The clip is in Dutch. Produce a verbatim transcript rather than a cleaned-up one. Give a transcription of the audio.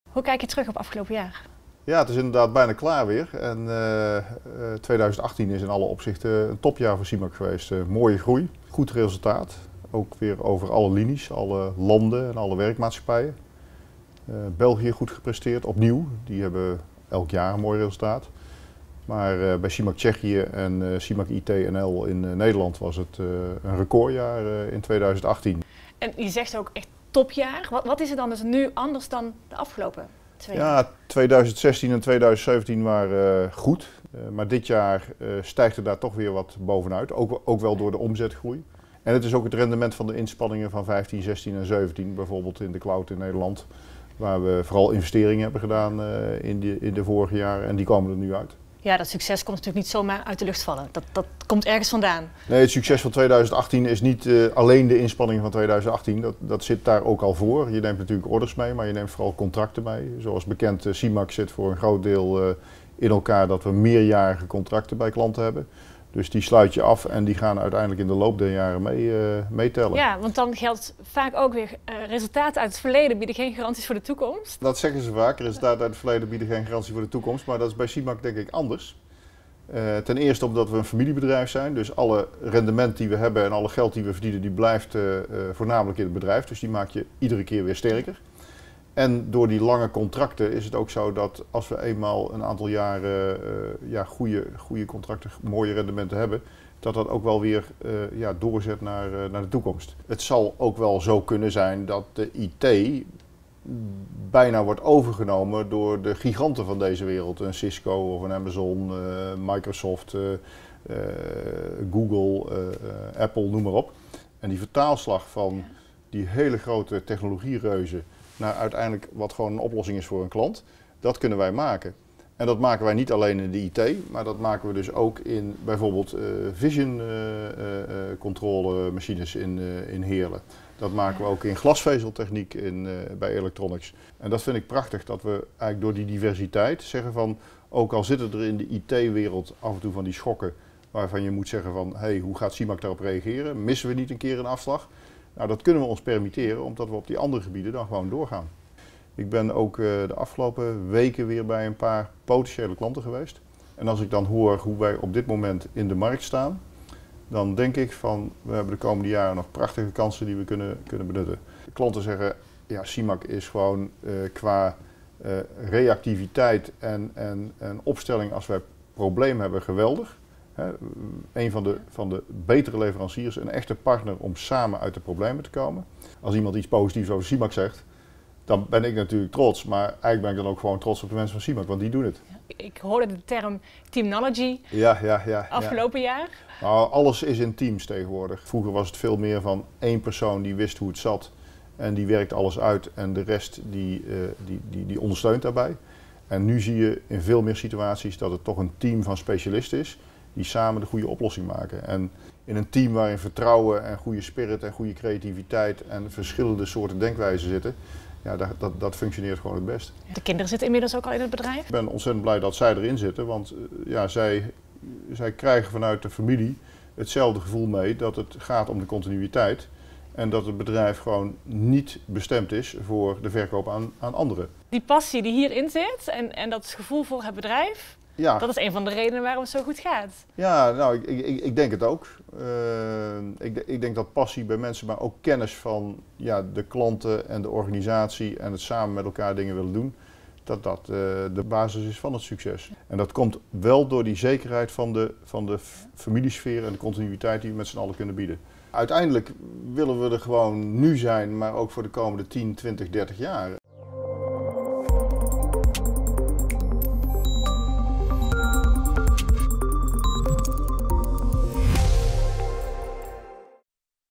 Hoe kijk je terug op afgelopen jaar? Ja, het is inderdaad bijna klaar weer. En uh, uh, twintig achttien is in alle opzichten een topjaar voor CIMAC geweest. Uh, mooie groei, goed resultaat. Ook weer over alle linies, alle landen en alle werkmaatschappijen. Uh, België goed gepresteerd, opnieuw. Die hebben elk jaar een mooi resultaat. Maar uh, bij CIMAC Tsjechië en uh, CIMAC I T N L in uh, Nederland was het uh, een recordjaar uh, in twintig achttien. En je zegt ook echt topjaar. Wat, wat is er dan dus nu anders dan de afgelopen twee jaar? Ja, twintig zestien en twintig zeventien waren uh, goed. Uh, maar dit jaar uh, stijgt er daar toch weer wat bovenuit. Ook, ook wel door de omzetgroei. En het is ook het rendement van de inspanningen van vijftien, zestien en zeventien. Bijvoorbeeld in de cloud in Nederland. Waar we vooral investeringen hebben gedaan uh, in, de, in de vorige jaren. En die komen er nu uit. Ja, dat succes komt natuurlijk niet zomaar uit de lucht vallen. Dat, dat komt ergens vandaan. Nee, het succes van twintig achttien is niet uh, alleen de inspanningen van twintig achttien. Dat, dat zit daar ook al voor. Je neemt natuurlijk orders mee, maar je neemt vooral contracten mee. Zoals bekend, uh, CIMAC zit voor een groot deel uh, in elkaar dat we meerjarige contracten bij klanten hebben. Dus die sluit je af en die gaan uiteindelijk in de loop der jaren mee, uh, meetellen. Ja, want dan geldt vaak ook weer uh, resultaten uit het verleden bieden geen garanties voor de toekomst. Dat zeggen ze vaak, resultaten uit het verleden bieden geen garantie voor de toekomst. Maar dat is bij CIMAC denk ik anders. Uh, ten eerste omdat we een familiebedrijf zijn, dus alle rendement die we hebben en alle geld die we verdienen, die blijft uh, uh, voornamelijk in het bedrijf. Dus die maak je iedere keer weer sterker. En door die lange contracten is het ook zo dat als we eenmaal een aantal jaren uh, ja, goede, goede contracten, mooie rendementen hebben, dat dat ook wel weer uh, ja, doorzet naar, uh, naar de toekomst. Het zal ook wel zo kunnen zijn dat de I T bijna wordt overgenomen door de giganten van deze wereld. Een Cisco of een Amazon, uh, Microsoft, uh, uh, Google, uh, uh, Apple, noem maar op. En die vertaalslag van die hele grote technologiereuzen naar uiteindelijk wat gewoon een oplossing is voor een klant, dat kunnen wij maken. En dat maken wij niet alleen in de I T, maar dat maken we dus ook in bijvoorbeeld uh, vision uh, uh, controle machines in, uh, in Heerlen. Dat maken we ook in glasvezeltechniek in, uh, bij Electronics. En dat vind ik prachtig, dat we eigenlijk door die diversiteit zeggen van, ook al zitten er in de I T-wereld af en toe van die schokken, waarvan je moet zeggen van, hé, hey, hoe gaat CIMAC daarop reageren? Missen we niet een keer een afslag? Nou, dat kunnen we ons permitteren, omdat we op die andere gebieden dan gewoon doorgaan. Ik ben ook uh, de afgelopen weken weer bij een paar potentiële klanten geweest. En als ik dan hoor hoe wij op dit moment in de markt staan, dan denk ik van, we hebben de komende jaren nog prachtige kansen die we kunnen, kunnen benutten. De klanten zeggen, ja, CIMAC is gewoon uh, qua uh, reactiviteit en, en, en opstelling als wij problemen hebben geweldig. He, een van de, van de betere leveranciers, een echte partner om samen uit de problemen te komen. Als iemand iets positiefs over CIMAC zegt, dan ben ik natuurlijk trots, maar eigenlijk ben ik dan ook gewoon trots op de mensen van CIMAC, want die doen het. Ik hoorde de term Teamnology ja, ja, ja, afgelopen ja. jaar. Nou, alles is in teams tegenwoordig. Vroeger was het veel meer van één persoon die wist hoe het zat en die werkt alles uit en de rest die, uh, die, die, die ondersteunt daarbij. En nu zie je in veel meer situaties dat het toch een team van specialisten is die samen de goede oplossing maken. En in een team waarin vertrouwen en goede spirit en goede creativiteit en verschillende soorten denkwijzen zitten, ja, dat, dat, dat functioneert gewoon het best. De kinderen zitten inmiddels ook al in het bedrijf? Ik ben ontzettend blij dat zij erin zitten, want ja, zij, zij krijgen vanuit de familie hetzelfde gevoel mee dat het gaat om de continuïteit en dat het bedrijf gewoon niet bestemd is voor de verkoop aan, aan anderen. Die passie die hierin zit en, en dat gevoel voor het bedrijf, ja. Dat is een van de redenen waarom het zo goed gaat. Ja, nou, ik, ik, ik denk het ook. Uh, ik, ik denk dat passie bij mensen, maar ook kennis van ja, de klanten en de organisatie en het samen met elkaar dingen willen doen, dat dat uh, de basis is van het succes. En dat komt wel door die zekerheid van de, van de familiesfeer en de continuïteit die we met z'n allen kunnen bieden. Uiteindelijk willen we er gewoon nu zijn, maar ook voor de komende tien, twintig, dertig jaar.